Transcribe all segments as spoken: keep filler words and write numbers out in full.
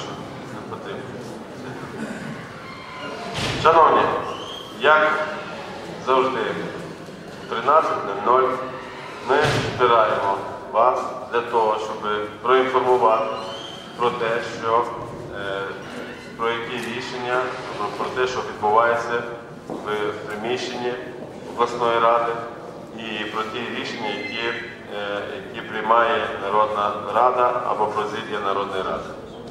що не потрібно. Шановні, як завжди, в тринадцять нуль нуль ми збираємо вас для того, щоб проінформувати про те, що, е, про які рішення, про те, що відбувається в приміщенні обласної ради і про ті рішення, які, е, які приймає Народна Рада або президія Народної Ради.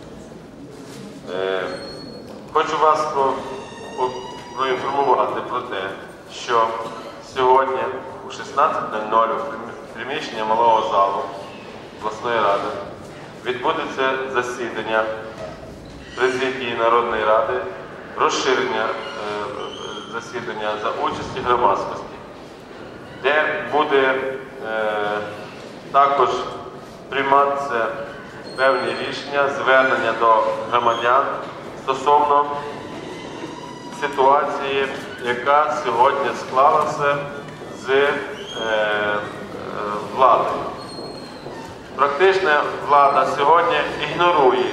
Е, хочу вас про, про, проінформувати про те, що сьогодні у шістнадцять нуль нуль в приміщенні малого залу обласної ради відбудеться засідання президії Народної ради, розширення е, засідання за участі громадськості, де буде е, також прийматися певні рішення, звернення до громадян стосовно ситуації, яка сьогодні склалася з е, е, владою. Практична влада сьогодні ігнорує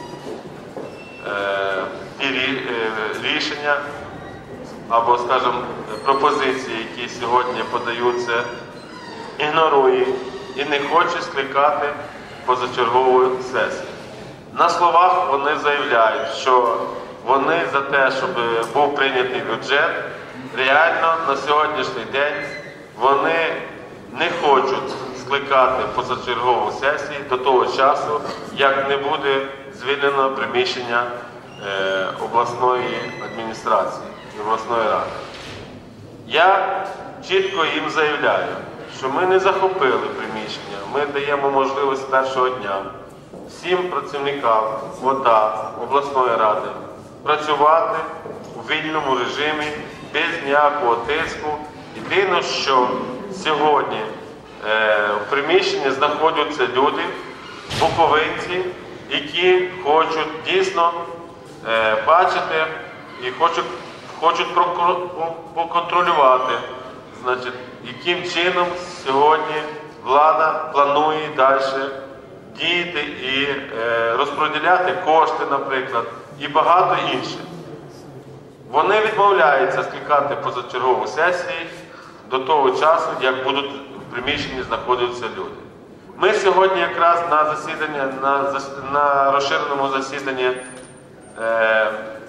е, ті е, рішення або, скажімо, пропозиції, які сьогодні подаються, ігнорує і не хоче скликати позачергову сесію. На словах вони заявляють, що вони за те, щоб був прийнятий бюджет. Реально на сьогоднішній день вони не хочуть скликати позачергову сесію до того часу, як не буде звільнено приміщення е, обласної адміністрації, обласної ради. Я чітко їм заявляю, що ми не захопили приміщення, ми даємо можливість з першого дня всім працівникам ОДА, обласної ради працювати у вільному режимі, без ніякого тиску. Єдине, що сьогодні е, в приміщенні знаходяться люди, буковинці, які хочуть дійсно е, бачити і хочуть, хочуть поконтролювати, значить, яким чином сьогодні влада планує далі діяти і е, розподіляти кошти, наприклад, і багато інших. Вони відмовляються скликати позачергову сесію до того часу, як будуть в приміщенні знаходитися люди. Ми сьогодні якраз на засіданні, на, на розширеному засіданні е,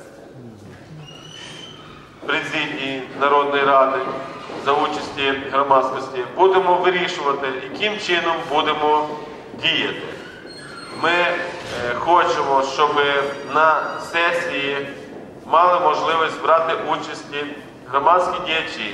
президії Народної Ради за участі громадськості будемо вирішувати, яким чином будемо діяти. Ми е, хочемо, щоб на сесії мали можливість брати участі громадські діячі,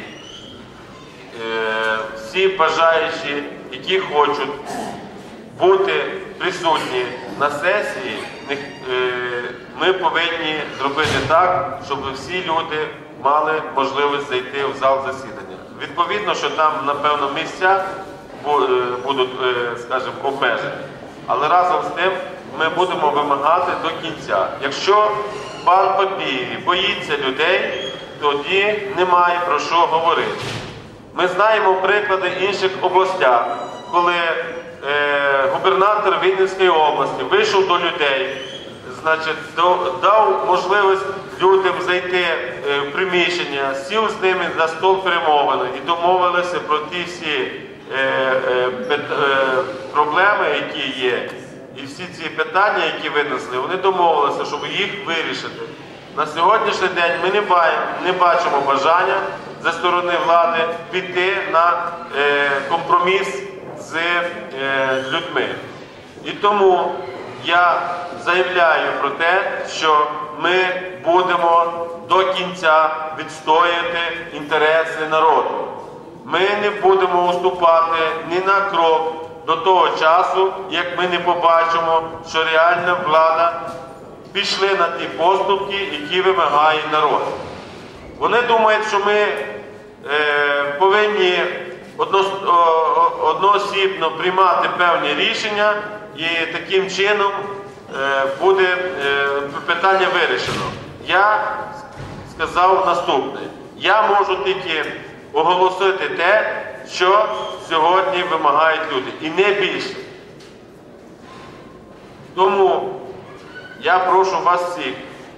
е, всі бажаючі, які хочуть бути присутні на сесії, е, ми повинні зробити так, щоб всі люди мали можливість зайти в зал засідання. Відповідно, що там, напевно, місця будуть, скажімо, обмежені. Але разом з тим ми будемо вимагати до кінця. Якщо пан Папієв боїться людей, тоді немає про що говорити. Ми знаємо приклади інших областях, коли е, губернатор Вінницької області вийшов до людей, значить, дав можливість людям зайти в приміщення, сів з ними за стол перемовини і домовилися про ті всі е, е, е, проблеми, які є, і всі ці питання, які винесли, вони домовилися, щоб їх вирішити. На сьогоднішній день ми не, бачимо, не бачимо бажання зі сторони влади піти на е, компроміс з е, людьми. І тому я заявляю про те, що ми будемо до кінця відстояти інтереси народу. Ми не будемо уступати ні на крок до того часу, як ми не побачимо, що реальна влада пішли на ті поступки, які вимагає народ. Вони думають, що ми е, повинні одно, одноосібно приймати певні рішення, і таким чином е, буде е, питання вирішено. Я сказав наступне. Я можу тільки оголосити те, що сьогодні вимагають люди, і не більше. Тому я прошу вас всіх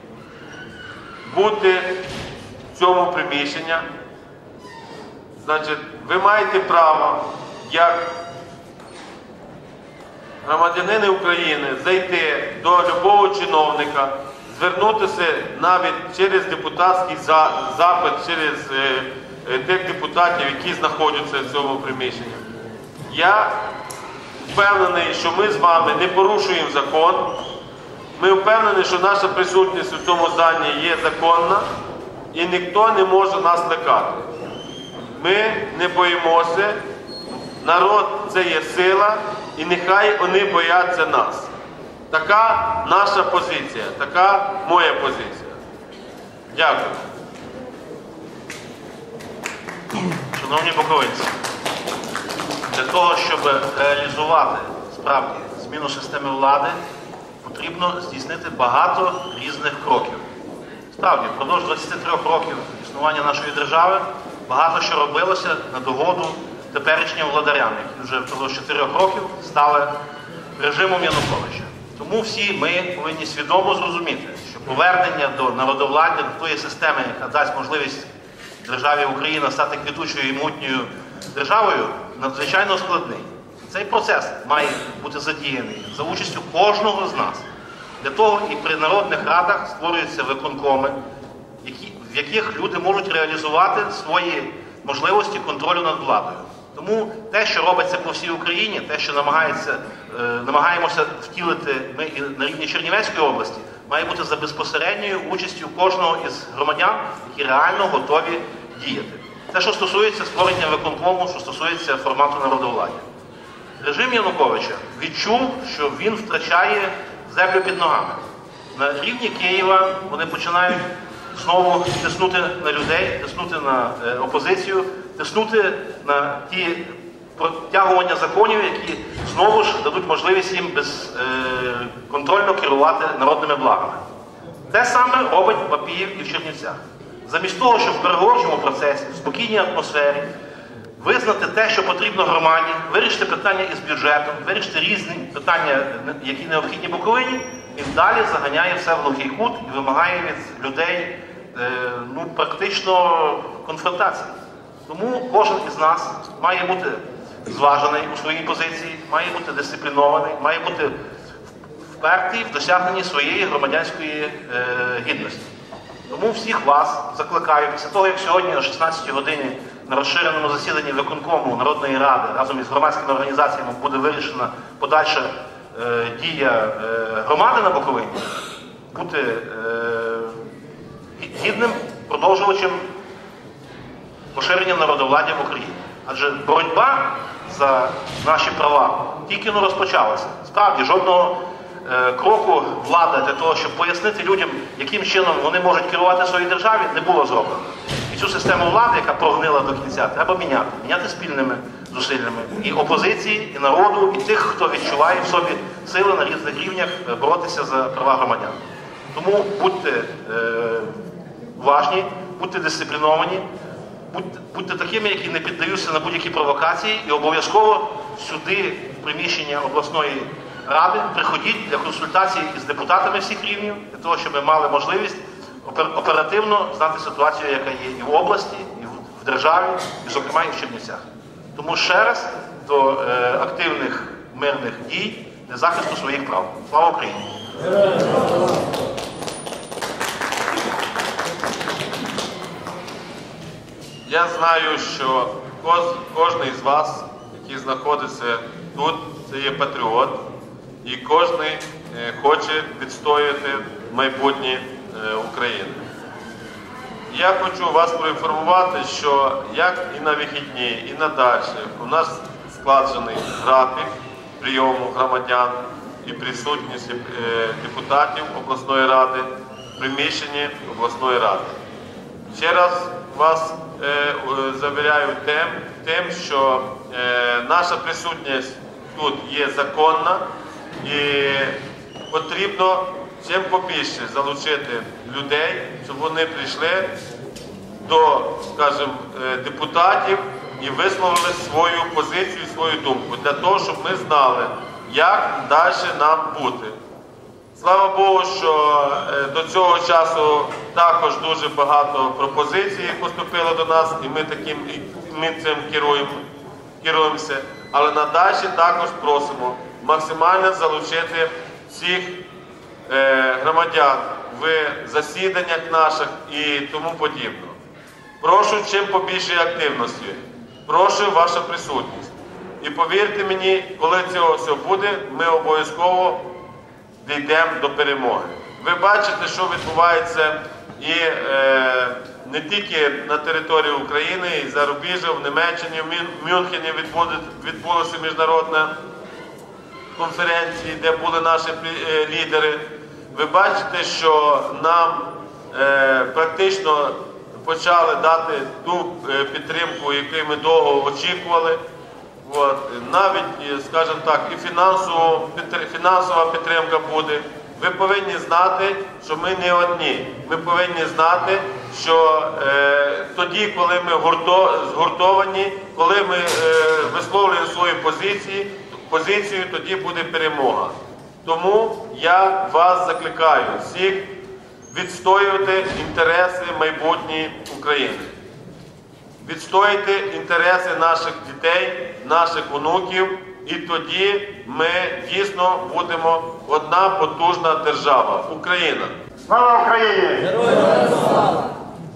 бути в цьому приміщенні. Значить, ви маєте право, як громадянини України, зайти до будь-якого чиновника, звернутися навіть через депутатський запит, через е, тих депутатів, які знаходяться в цьому приміщенні. Я впевнений, що ми з вами не порушуємо закон. Ми впевнені, що наша присутність у цьому зданні є законна і ніхто не може нас лякати. Ми не боїмося, народ – це є сила, і нехай вони бояться нас. Така наша позиція, така моя позиція. Дякую. Шановні буковинці, для того, щоб реалізувати справді зміну системи влади, потрібно здійснити багато різних кроків. Справді, впродовж двадцяти трьох років існування нашої держави багато що робилося на догоду теперішнім владарям, які вже впродовж чотирьох років стали режимом Януковича. Тому всі ми повинні свідомо зрозуміти, що повернення до народовладдя, до тої системи, яка дасть можливість державі Україна стати квітучою і могутньою державою, надзвичайно складний. Цей процес має бути задіяний за участю кожного з нас. Для того і при народних радах створюються виконкоми, які, в яких люди можуть реалізувати свої можливості контролю над владою. Тому те, що робиться по всій Україні, те, що намагається, е, намагаємося втілити ми і на рівні Чернівецької області, має бути за безпосередньою участю кожного із громадян, які реально готові діяти. Те, що стосується створення виконкому, що стосується формату народовладдя. Режим Януковича відчув, що він втрачає землю під ногами. На рівні Києва вони починають знову тиснути на людей, тиснути на е, опозицію, тиснути на ті протягування законів, які знову ж дадуть можливість їм безконтрольно е, керувати народними благами. Те саме робить Папієв і в Чернівцях. Замість того, щоб в переговорчому процесі, в спокійній атмосфері, визнати те, що потрібно громаді, вирішити питання із бюджетом, вирішити різні питання, які необхідні Буковині, він далі заганяє все в глухий кут і вимагає від людей е, ну, практично конфронтації. Тому кожен із нас має бути зважений у своїй позиції, має бути дисциплінований, має бути впертий в досягненні своєї громадянської е, гідності. Тому всіх вас закликаю, після того, як сьогодні о шістнадцятій годині на розширеному засіданні виконкому Народної Ради разом із громадськими організаціями буде вирішена подальша е, дія е, громади на Буковині, бути е, гідним продовжувачем поширення народовладдя в Україні. Адже боротьба за наші права тільки не розпочалася. Справді, жодного е, кроку влада для того, щоб пояснити людям, яким чином вони можуть керувати своєю державі, не було зроблено. І цю систему влади, яка прогнила до кінця, треба міняти. Міняти спільними зусиллями і опозиції, і народу, і тих, хто відчуває в собі сили на різних рівнях боротися за права громадян. Тому будьте е, уважні, будьте дисципліновані, будьте, будьте такими, які не піддаються на будь-які провокації, і обов'язково сюди, в приміщення обласної ради, приходіть для консультацій із депутатами всіх рівнів, для того, щоб ми мали можливість оперативно знати ситуацію, яка є і в області, і в державі, і, зокрема, і в Чернівцях. Тому ще раз до е, активних мирних дій для захисту своїх прав. Слава Україні! Я знаю, що кожен із вас, який знаходиться тут, це є патріот, і кожен е, хоче відстояти майбутнє е, України. Я хочу вас проінформувати, що як і на вихідні, і на далі у нас складений графік прийому громадян і присутність е, депутатів обласної ради в приміщенні обласної ради. Ще раз вас е, завіряю тим, тим що е, наша присутність тут є законна і потрібно чим побільше залучити людей, щоб вони прийшли до, скажімо, депутатів і висловили свою позицію, свою думку, для того, щоб ми знали, як далі нам бути. Слава Богу, що до цього часу також дуже багато пропозицій поступило до нас, і ми, таким, і ми цим керуємо, керуємося. Але надалі також просимо максимально залучити всіх е, громадян в засіданнях наших і тому подібне. Прошу чим побільше активності, прошу ваша присутність. І повірте мені, коли цього все буде, ми обов'язково дійдемо до перемоги. Ви бачите, що відбувається і е, не тільки на території України, і зарубіжжя, в Німеччині, в Мюнхені відбулася міжнародна конференція, де були наші е, лідери. Ви бачите, що нам е, практично почали дати ту е, підтримку, яку ми довго очікували. От. Навіть, скажімо так, і фінансово, фінансова підтримка буде. Ви повинні знати, що ми не одні. Ми повинні знати, що е, тоді, коли ми гурто, згуртовані, коли ми е, висловлюємо свої позиції, позицію, тоді буде перемога. Тому я вас закликаю всіх відстоювати інтереси майбутньої України. Відстояти інтереси наших дітей, наших онуків, і тоді ми дійсно будемо одна потужна держава – Україна. Слава Україні! Героям слава!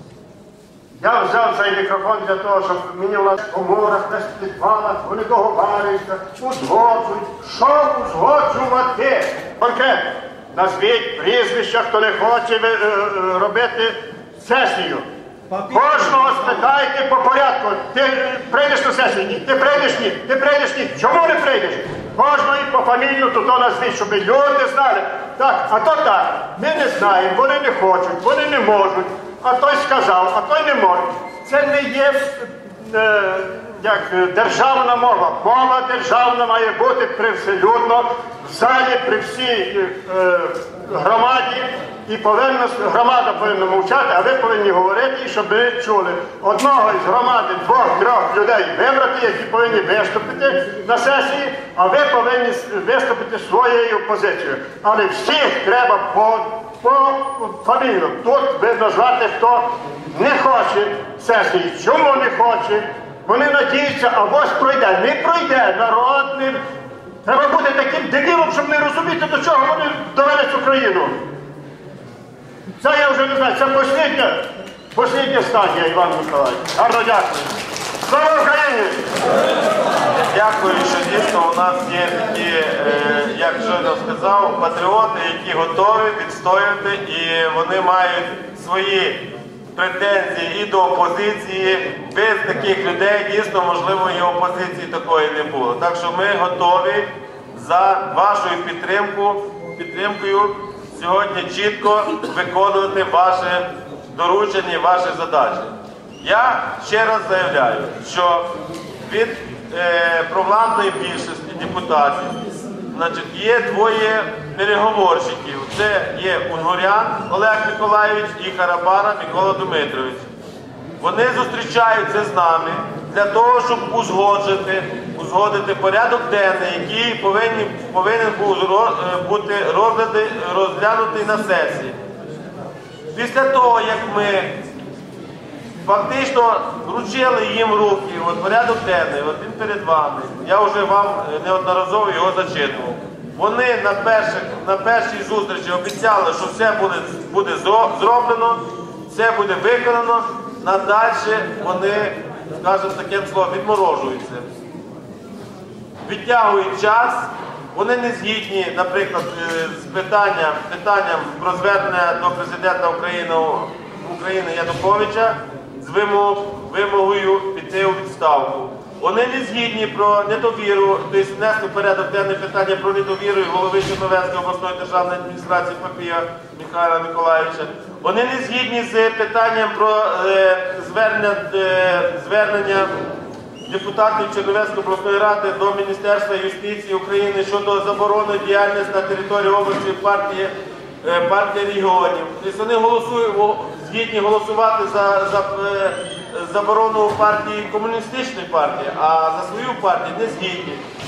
Я взяв цей мікрофон для того, щоб мені в нас в коморах, десь в підвалах, вони договарюються, узгоджують. Що узгоджувати? Конкретно, назвіть прізвища, хто не хоче робити сесію. Кожного спитайте по порядку. Ти прийдеш на сесію? Ні. Ти прийдеш? Ні. Ти прийдеш? Ні. Чому не прийдеш? Кожного і по фамілію тут назвіть, щоб люди знали. Так, а то так. Ми не знаємо, вони не хочуть, вони не можуть. А той сказав, а той не може. Це не є е, як державна мова. Мова державна має бути привселюдно, в залі, при всій е, громаді. І повинна, громада повинна мовчати, а ви повинні говорити, щоб ви чули. Одного із громади, двох-трьох людей вибрати, які повинні виступити на сесії, а ви повинні виступити своєю позицією. Але всіх треба по, по фамілію. Тут ви назвати, хто не хоче сесії. Чому не хоче? Вони надіються, а ось пройде. Не пройде. Народ не... Треба бути таким дебілом, щоб не розуміти, до чого вони довели цю країну. Це я вже не знаю, це послідня, послідня стадія, Іван Миколаївич. Гарно дякую. Слава Україні! Дякую, що дійсно у нас є такі, як щойно сказав, патріоти, які готові відстояти, і вони мають свої претензії і до опозиції. Без таких людей дійсно, можливо, і опозиції такої не було. Так що ми готові за вашою підтримкою, підтримкою сьогодні чітко виконувати ваші доручення, ваші задачі. Я ще раз заявляю, що від е, провладної більшості депутатів, значить, є двоє переговорщиків. Це є Унгурян Олег Миколайович і Харабара Микола Дмитрович. Вони зустрічаються з нами для того, щоб узгоджити, узгодити порядок денний, який повинен, повинен був бути розглянутий на сесії. Після того, як ми фактично вручили їм в руки от порядок денний, от він перед вами, я вже вам неодноразово його зачитував. Вони на, перших, на першій зустрічі обіцяли, що все буде, буде зроблено, все буде виконано, надальше вони, скажімо таким словом, відморожуються. Відтягують час, вони не згідні, наприклад, з питанням, питанням про звернення до президента України, України Януковича з вимог, вимогою піти у відставку. Вони не згідні про недовіру, тобто внести в порядок денне питання про недовіру голови Чернівецької обласної державної адміністрації Папія Михайла Миколайовича. Вони не згідні з питанням про е, звернення, е, звернення депутатів Чернівецької обласної ради до Міністерства юстиції України щодо заборони діяльності на території області партії, е, партії регіонів. Тобто вони голосують, згідні голосувати за, за е, заборону партії комуністичної партії, а за свою партію не згідні.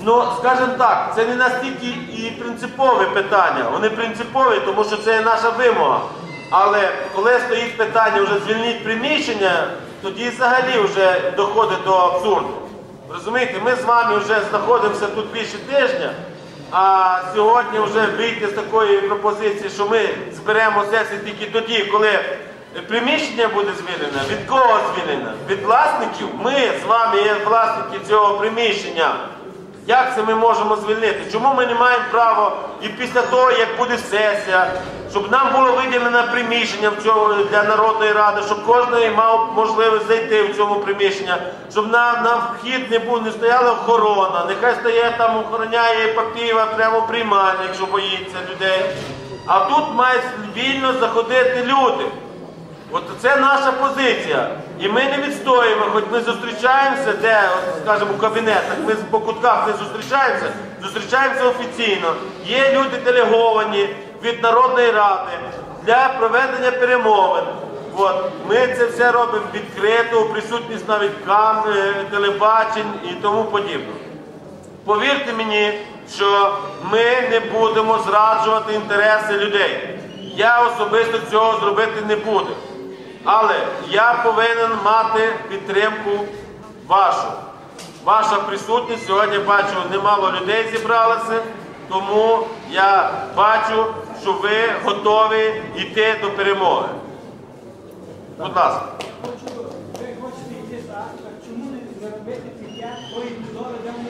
Ну, скажімо так, це не настільки і принципове питання. Вони принципові, тому що це наша вимога. Але коли стоїть питання вже звільнити приміщення, тоді взагалі вже доходить до абсурду. Розумієте, ми з вами вже знаходимося тут більше тижня, а сьогодні вже вийти з такої пропозиції, що ми зберемо сесію тільки тоді, коли приміщення буде звільнено. Від кого звільнено? Від власників? Ми з вами є власники цього приміщення. Як це ми можемо звільнити? Чому ми не маємо права і після того, як буде сесія, щоб нам було виділено приміщення в цьому, для Народної Ради, щоб кожен мав можливість зайти в цьому приміщення, щоб на, на вхід не, був, не стояла охорона, нехай стоїть там, охороняє Папієва прямо приймальня, якщо боїться людей. А тут мають вільно заходити люди. От це наша позиція. І ми не відстоїмо, хоч ми зустрічаємося, де, от, скажімо, у кабінетах, ми по кутках не зустрічаємося, зустрічаємося офіційно. Є люди делеговані від Народної Ради для проведення перемовин. От. Ми це все робимо відкрито, у присутність навіть камер, телебачень і тому подібне. Повірте мені, що ми не будемо зраджувати інтереси людей. Я особисто цього зробити не буду. Але я повинен мати підтримку вашу. Ваша присутність, сьогодні бачу, немало людей зібралося, тому я бачу, що ви готові йти до перемоги. Будь ласка. Ви хочете йти так, так чому не робити п'яття тої будови, де вони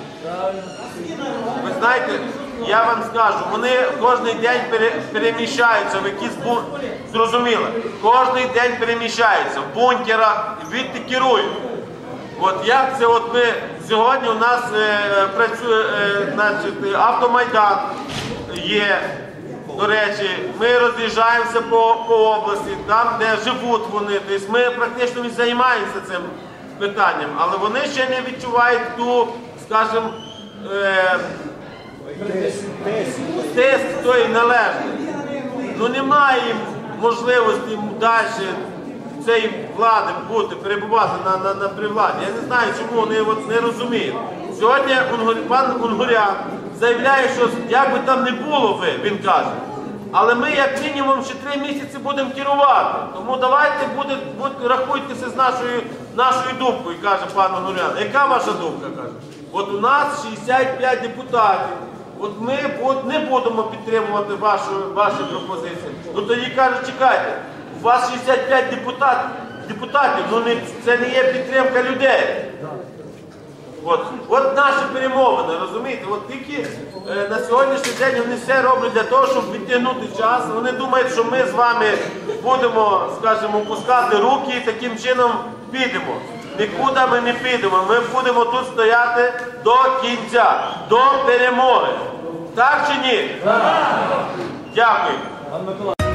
збирають? Ви знаєте, я вам скажу, вони кожен день пере, переміщаються в якісь бункери. Зрозуміло, кожен день переміщаються в бункерах, відти керують. От як це от ми, сьогодні у нас е, працює е, значить, автомайдан є, до речі, ми роз'їжджаємося по, по області, там де живуть вони, тобто ми практично не займаємося цим питанням, але вони ще не відчувають ту, скажімо, е, тиск той належний. Ну немає їм можливості далі цієї влади бути, перебувати на, на, на при владі. Я не знаю, чому вони от не розуміють. Сьогодні пан Унгурян заявляє, що як би там не було ви, він каже, але ми як мінімум ще три місяці будемо керувати. Тому давайте буде, буде, рахуйтеся з нашою, нашою думкою, каже пан Унгурян. Яка ваша думка, каже? От у нас шістдесят п'ять депутатів. От ми от не будемо підтримувати вашу, ваші пропозиції. Ну тоді кажуть, чекайте, у вас шістдесят п'ять депутатів, депутатів, ну не, це не є підтримка людей. От, от наші перемовини, розумієте? От тільки е, на сьогоднішній день вони все роблять для того, щоб відтягнути час. Вони думають, що ми з вами будемо, скажімо, пускати руки і таким чином підемо. Нікуди ми не підемо, ми будемо тут стояти до кінця, до перемоги. Так чи ні? Так! Дякую.